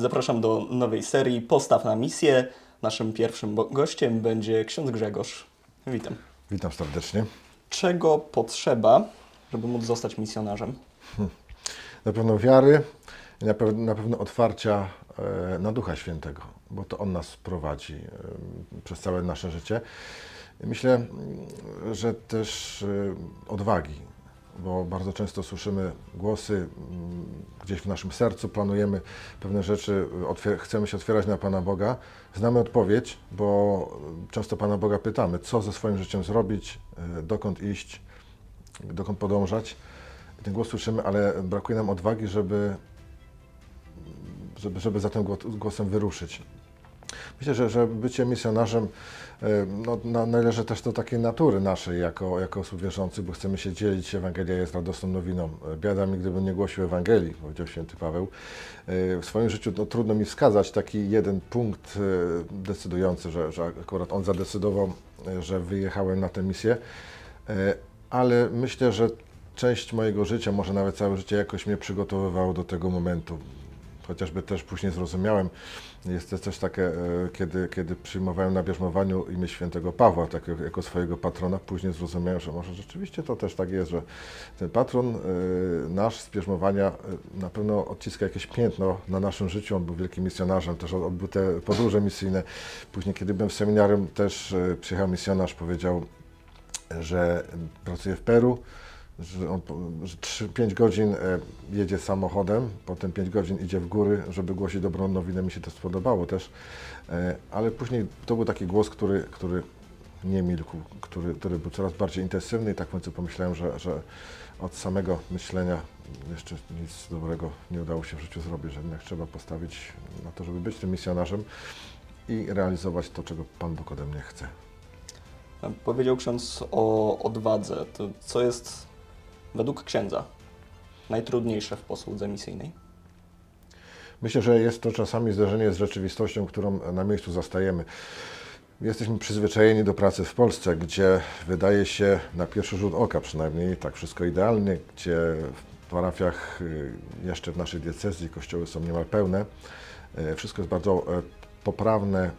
Zapraszam do nowej serii Postaw na misję. Naszym pierwszym gościem będzie ksiądz Grzegorz. Witam. Witam serdecznie. Czego potrzeba, żeby móc zostać misjonarzem? Na pewno wiary i na pewno otwarcia na Ducha Świętego, bo to On nas prowadzi przez całe nasze życie. Myślę, że też odwagi, bo bardzo często słyszymy głosy gdzieś w naszym sercu, planujemy pewne rzeczy, chcemy się otwierać na Pana Boga. Znamy odpowiedź, bo często Pana Boga pytamy, co ze swoim życiem zrobić, dokąd iść, dokąd podążać. Ten głos słyszymy, ale brakuje nam odwagi, żeby za tym głosem wyruszyć. Myślę, że bycie misjonarzem należy też do takiej natury naszej jako osób wierzących, bo chcemy się dzielić. Ewangelia jest radosną nowiną. Biada mi, gdybym nie głosił Ewangelii, powiedział święty Paweł. W swoim życiu trudno mi wskazać taki jeden punkt decydujący, że akurat on zadecydował, że wyjechałem na tę misję, ale myślę, że część mojego życia, może nawet całe życie jakoś mnie przygotowywało do tego momentu. Chociażby też później zrozumiałem, jest to też takie, kiedy przyjmowałem na bierzmowaniu imię świętego Pawła jako swojego patrona, później zrozumiałem, że może rzeczywiście to też tak jest, że ten patron nasz z bierzmowania na pewno odciska jakieś piętno na naszym życiu. On był wielkim misjonarzem, też odbył te podróże misyjne. Później, kiedy byłem w seminarium, też przyjechał misjonarz, powiedział, że pracuje w Peru, że on 5 godzin jedzie samochodem, potem 5 godzin idzie w góry, żeby głosić dobrą nowinę. Mi się to spodobało też, ale później to był taki głos, który nie milkł, który był coraz bardziej intensywny i tak w końcu pomyślałem, że od samego myślenia jeszcze nic dobrego nie udało się w życiu zrobić, że jednak trzeba postawić na to, żeby być tym misjonarzem i realizować to, czego Pan Bóg ode mnie chce. Powiedział ksiądz o odwadze. To co jest według księdza najtrudniejsze w posłudze misyjnej? Myślę, że jest to czasami zderzenie z rzeczywistością, którą na miejscu zastajemy. Jesteśmy przyzwyczajeni do pracy w Polsce, gdzie wydaje się na pierwszy rzut oka przynajmniej tak wszystko idealnie, gdzie w parafiach, jeszcze w naszej diecezji, kościoły są niemal pełne. Wszystko jest bardzo poprawne.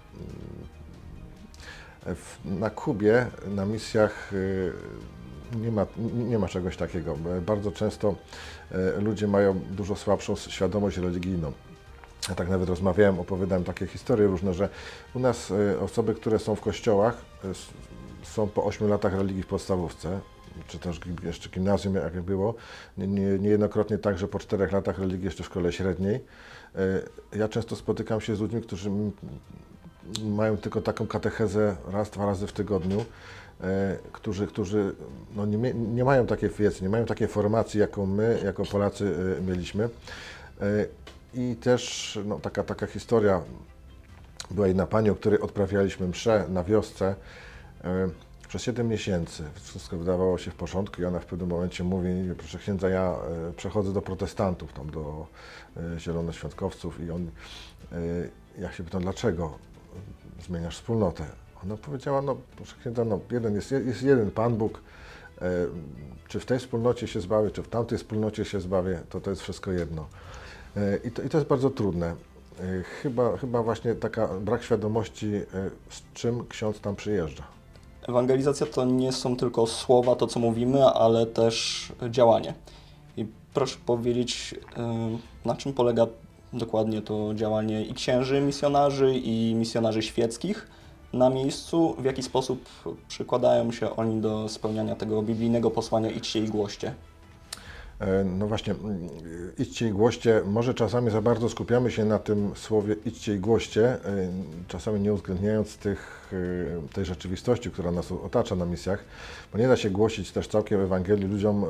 Na Kubie, na misjach nie ma czegoś takiego. Bardzo często ludzie mają dużo słabszą świadomość religijną. Ja tak nawet rozmawiałem, opowiadałem takie historie różne, że u nas osoby, które są w kościołach, są po 8 latach religii w podstawówce, czy też jeszcze gimnazjum, jak było. Niejednokrotnie tak, że po 4 latach religii jeszcze w szkole średniej. Ja często spotykam się z ludźmi, którzy mają tylko taką katechezę raz, 2 razy w tygodniu, którzy no nie mają takiej wiedzy, nie mają takiej formacji, jaką my, jako Polacy, mieliśmy. I też no, taka historia była jedna pani, o której odprawialiśmy mszę na wiosce przez 7 miesięcy. Wszystko wydawało się w porządku i ona w pewnym momencie mówi: proszę księdza, ja przechodzę do protestantów, tam do zielonoświątkowców ja się pytam, dlaczego zmieniasz wspólnotę? Ona powiedziała, no proszę księdza, no jest jeden Pan Bóg, czy w tej wspólnocie się zbawię, czy w tamtej wspólnocie się zbawię, to jest wszystko jedno. I to jest bardzo trudne. Chyba właśnie taka brak świadomości, z czym ksiądz tam przyjeżdża. Ewangelizacja to nie są tylko słowa, to co mówimy, ale też działanie. I proszę powiedzieć, na czym polega dokładnie to działanie i księży misjonarzy, i misjonarzy świeckich na miejscu, w jaki sposób przykładają się oni do spełniania tego biblijnego posłania idźcie i głoście? No właśnie, idźcie i głoście, może czasami za bardzo skupiamy się na tym słowie idźcie i głoście, czasami nie uwzględniając tej rzeczywistości, która nas otacza na misjach, bo nie da się głosić też całkiem Ewangelii ludziom,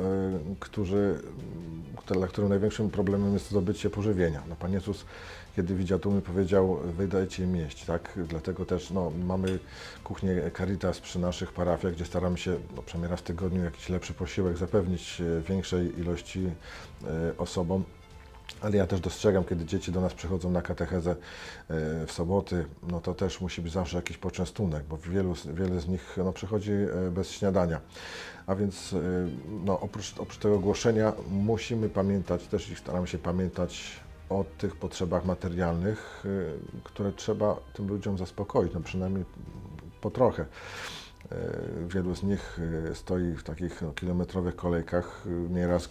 dla których największym problemem jest zdobycie pożywienia. No, Pan Jezus, kiedy widział tłumy, powiedział: wy dajcie im jeść, tak? Dlatego też mamy kuchnię Caritas przy naszych parafiach, gdzie staramy się przynajmniej raz w tygodniu jakiś lepszy posiłek zapewnić większej ilości osobom. Ale ja też dostrzegam, kiedy dzieci do nas przychodzą na katechezę w soboty, no to też musi być zawsze jakiś poczęstunek, bo wiele z nich przychodzi bez śniadania. A więc oprócz tego głoszenia musimy pamiętać też i staramy się pamiętać o tych potrzebach materialnych, które trzeba tym ludziom zaspokoić, no przynajmniej po trochę. Wielu z nich stoi w takich kilometrowych kolejkach nieraz,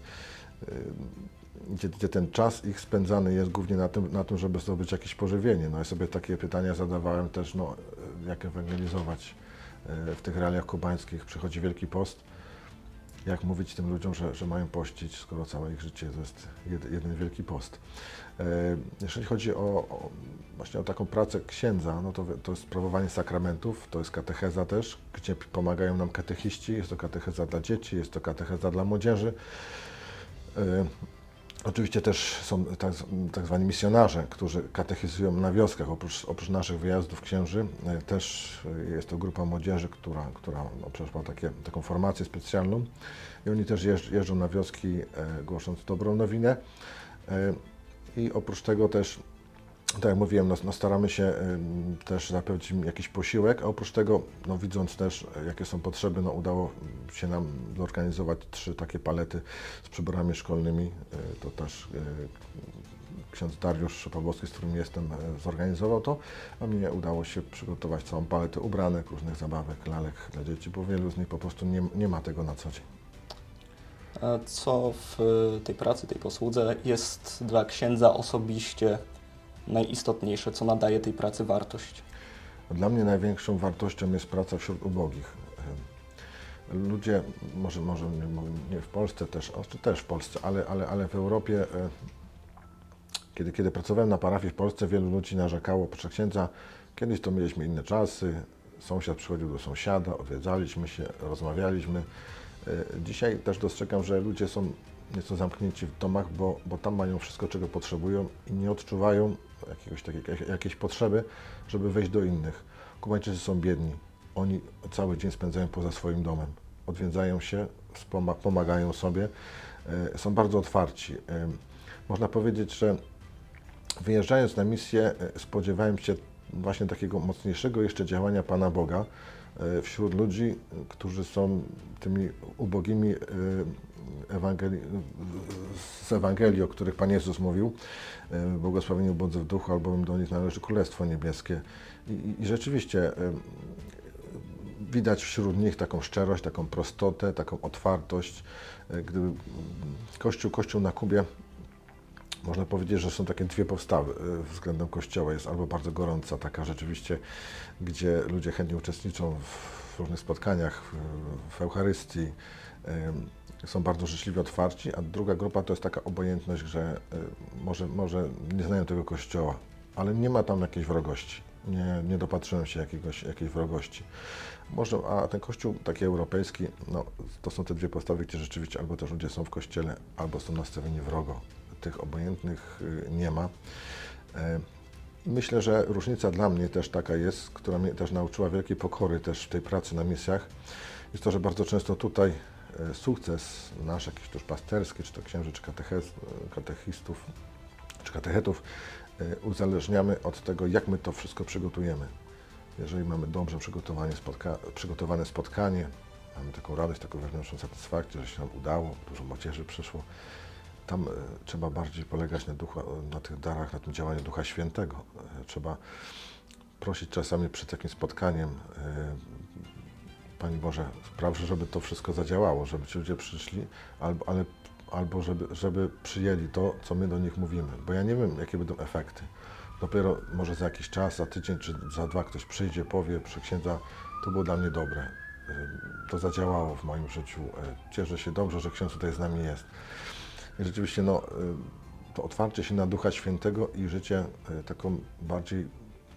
gdzie ten czas ich spędzany jest głównie na tym, żeby zdobyć jakieś pożywienie. No ja sobie takie pytania zadawałem też, no, jak ewangelizować w tych realiach kubańskich. Przychodzi Wielki Post. Jak mówić tym ludziom, że mają pościć, skoro całe ich życie to jest jeden Wielki Post. Jeżeli chodzi właśnie o taką pracę księdza, no to jest sprawowanie sakramentów, to jest katecheza też, gdzie pomagają nam katechiści, jest to katecheza dla dzieci, jest to katecheza dla młodzieży. Oczywiście też są tak zwani misjonarze, którzy katechizują na wioskach, oprócz naszych wyjazdów księży. Też jest to grupa młodzieży, która przeszła taką formację specjalną i oni też jeżdżą na wioski, głosząc dobrą nowinę. I oprócz tego też, tak jak mówiłem, no staramy się też zapewnić im jakiś posiłek, a oprócz tego, no widząc też, jakie są potrzeby, no udało się nam zorganizować 3 takie palety z przyborami szkolnymi. To też ksiądz Dariusz Pawłowski, z którym jestem, zorganizował to, a mnie udało się przygotować całą paletę ubranek, różnych zabawek, lalek dla dzieci, bo wielu z nich po prostu nie ma tego na co dzień. A co w tej pracy, tej posłudze jest dla księdza osobiście najistotniejsze, co nadaje tej pracy wartość? Dla mnie największą wartością jest praca wśród ubogich. Ludzie, może nie w Polsce też, czy też w Polsce, ale w Europie, kiedy pracowałem na parafii w Polsce, wielu ludzi narzekało, proszę księdza, kiedyś to mieliśmy inne czasy, sąsiad przychodził do sąsiada, odwiedzaliśmy się, rozmawialiśmy. Dzisiaj też dostrzegam, że ludzie są nieco zamknięci w domach, bo tam mają wszystko, czego potrzebują i nie odczuwają jakiejś potrzeby, żeby wejść do innych. Kubańczycy są biedni. Oni cały dzień spędzają poza swoim domem. Odwiedzają się, pomagają sobie, są bardzo otwarci. Można powiedzieć, że wyjeżdżając na misję spodziewałem się właśnie takiego mocniejszego jeszcze działania Pana Boga wśród ludzi, którzy są tymi ubogimi z Ewangelii, o których Pan Jezus mówił, błogosławieni ubodzy w duchu, albowiem do nich należy Królestwo Niebieskie. I rzeczywiście widać wśród nich taką szczerość, taką prostotę, taką otwartość. Gdyby Kościół na Kubie, można powiedzieć, że są takie 2 postawy względem Kościoła. Jest albo bardzo gorąca, taka rzeczywiście, gdzie ludzie chętnie uczestniczą w różnych spotkaniach, w Eucharystii, są bardzo życzliwie otwarci, a druga grupa to jest taka obojętność, że może nie znają tego Kościoła, ale nie ma tam jakiejś wrogości. Nie dopatrzyłem się jakiejś wrogości. A ten Kościół taki europejski, no, to są te 2 postawy, gdzie rzeczywiście albo też ludzie są w Kościele, albo są nastawieni wrogo. Tych obojętnych nie ma. Myślę, że różnica dla mnie też taka jest, która mnie też nauczyła wielkiej pokory też w tej pracy na misjach, jest to, że bardzo często tutaj sukces nasz, jakiś tuż pasterski, czy to księży, czy katechistów, czy katechetów, uzależniamy od tego, jak my to wszystko przygotujemy. Jeżeli mamy dobrze przygotowane spotkanie, mamy taką radość, taką wewnętrzną satysfakcję, że się nam udało, dużo młodzieży przyszło, tam trzeba bardziej polegać na tych darach, na tym działaniu Ducha Świętego. Trzeba prosić czasami przed takim spotkaniem, Pani Boże, spraw, żeby to wszystko zadziałało, żeby ci ludzie przyszli, albo żeby przyjęli to, co my do nich mówimy. Bo ja nie wiem, jakie będą efekty. Dopiero może za jakiś czas, za tydzień czy za 2 ktoś przyjdzie, powie, proszę księdza, to było dla mnie dobre. To zadziałało w moim życiu. Cieszę się dobrze, że ksiądz tutaj z nami jest. I rzeczywiście no, to otwarcie się na Ducha Świętego i życie taką bardziej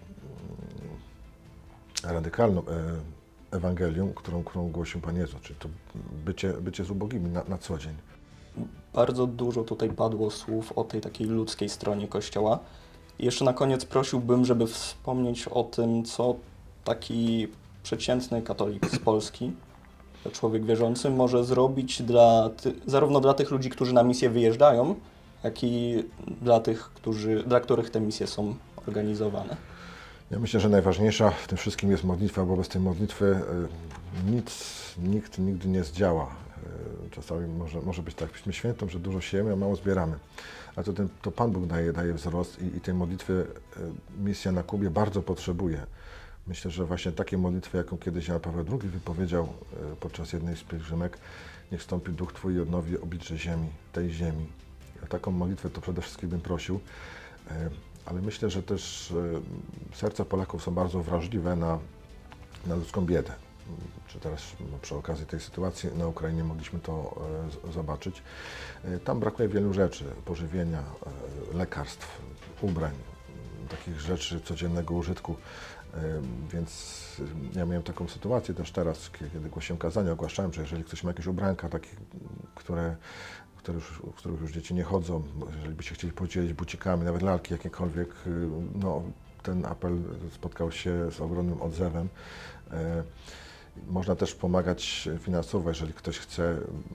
radykalną Ewangelią, którą głosił Pan Jezus, czyli to bycie z ubogimi na co dzień. Bardzo dużo tutaj padło słów o tej takiej ludzkiej stronie Kościoła. I jeszcze na koniec prosiłbym, żeby wspomnieć o tym, co taki przeciętny katolik z Polski, człowiek wierzący, może zrobić zarówno dla tych ludzi, którzy na misję wyjeżdżają, jak i dla których te misje są organizowane. Ja myślę, że najważniejsza w tym wszystkim jest modlitwa, bo bez tej modlitwy nikt nigdy nie zdziała. Czasami może być tak, byśmy świętą, że dużo siejemy, a mało zbieramy. A to Pan Bóg daje wzrost i tej modlitwy misja na Kubie bardzo potrzebuje. Myślę, że właśnie takie modlitwy, jaką kiedyś Jan Paweł II wypowiedział podczas jednej z pielgrzymek, niech stąpi Duch Twój i odnowi oblicze ziemi, tej ziemi. O taką modlitwę to przede wszystkim bym prosił, ale myślę, że też serca Polaków są bardzo wrażliwe na ludzką biedę. Czy teraz przy okazji tej sytuacji na Ukrainie mogliśmy to zobaczyć. Tam brakuje wielu rzeczy, pożywienia, lekarstw, ubrań, takich rzeczy codziennego użytku. Więc ja miałem taką sytuację też teraz, kiedy głosiłem kazania, ogłaszałem, że jeżeli ktoś ma jakieś ubranka, takie, w których już dzieci nie chodzą, jeżeli by się chcieli podzielić bucikami, nawet lalki jakiekolwiek, no, ten apel spotkał się z ogromnym odzewem. Można też pomagać finansowo, jeżeli ktoś chce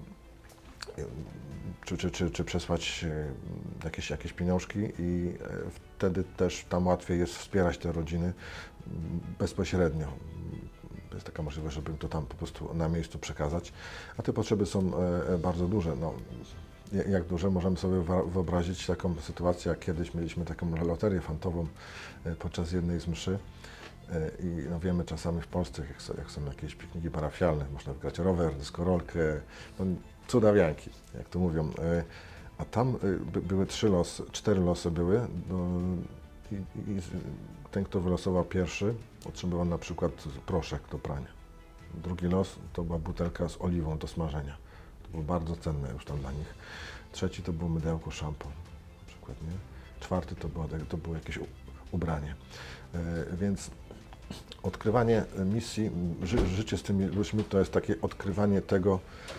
czy przesłać jakieś pieniążki i wtedy też tam łatwiej jest wspierać te rodziny bezpośrednio. Jest taka możliwość, żeby to tam po prostu na miejscu przekazać, a te potrzeby są bardzo duże. No, jak duże? Możemy sobie wyobrazić taką sytuację, jak kiedyś mieliśmy taką loterię fantową podczas jednej z mszy. I no wiemy czasami w Polsce, jak są jakieś pikniki parafialne, można wygrać rower, dyskorolkę, no, cudawianki, jak to mówią. A tam były 4 losy były i ten, kto wylosował pierwszy, otrzymywał na przykład proszek do prania. Drugi los to była butelka z oliwą do smażenia. To było bardzo cenne już tam dla nich. Trzeci to było mydełko, szampon na przykład, nie? Czwarty to było jakieś ubranie. Więc odkrywanie misji, życie z tymi ludźmi to jest takie odkrywanie tego,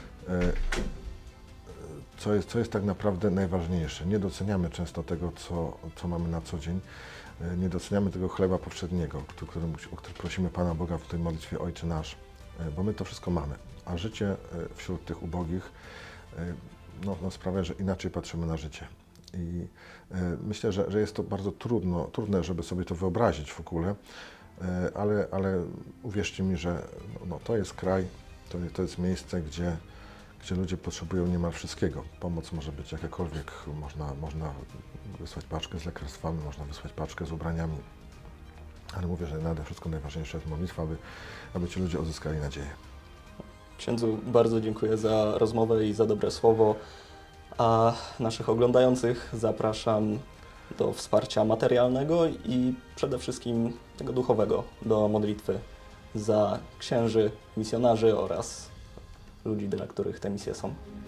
co jest tak naprawdę najważniejsze. Nie doceniamy często tego, co mamy na co dzień. Nie doceniamy tego chleba powszedniego, o który prosimy Pana Boga w tej modlitwie Ojcze Nasz, bo my to wszystko mamy. A życie wśród tych ubogich no, sprawia, że inaczej patrzymy na życie. I myślę, że jest to bardzo trudne, żeby sobie to wyobrazić w ogóle, ale uwierzcie mi, że no, to jest kraj, to jest miejsce, gdzie ludzie potrzebują niemal wszystkiego. Pomoc może być jakakolwiek, można wysłać paczkę z lekarstwami, można wysłać paczkę z ubraniami, ale mówię, że nade wszystko najważniejsza jest modlitwa, aby ci ludzie uzyskali nadzieję. Księdzu, bardzo dziękuję za rozmowę i za dobre słowo, a naszych oglądających zapraszam do wsparcia materialnego i przede wszystkim tego duchowego, do modlitwy za księży, misjonarzy oraz ludzi, dla których te misje są.